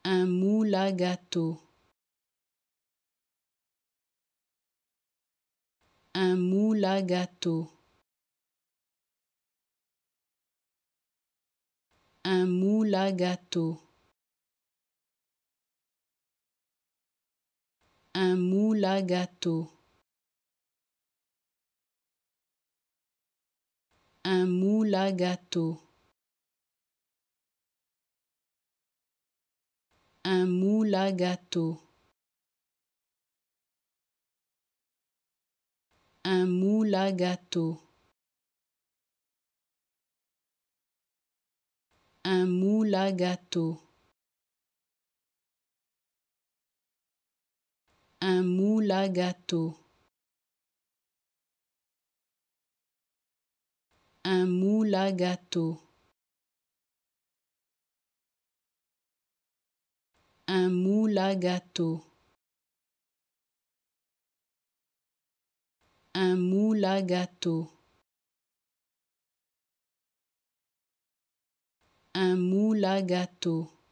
Un moule à gâteau. Un moule à gâteau. Un moule à gâteau. Un moule à gâteau. Un moule à gâteau. Un moule à gâteau. Un moule à gâteau. Un moule à gâteau. Un moule à gâteau. Un moule à gâteau. Un moule à gâteau. Un moule à gâteau. Un moule à gâteau.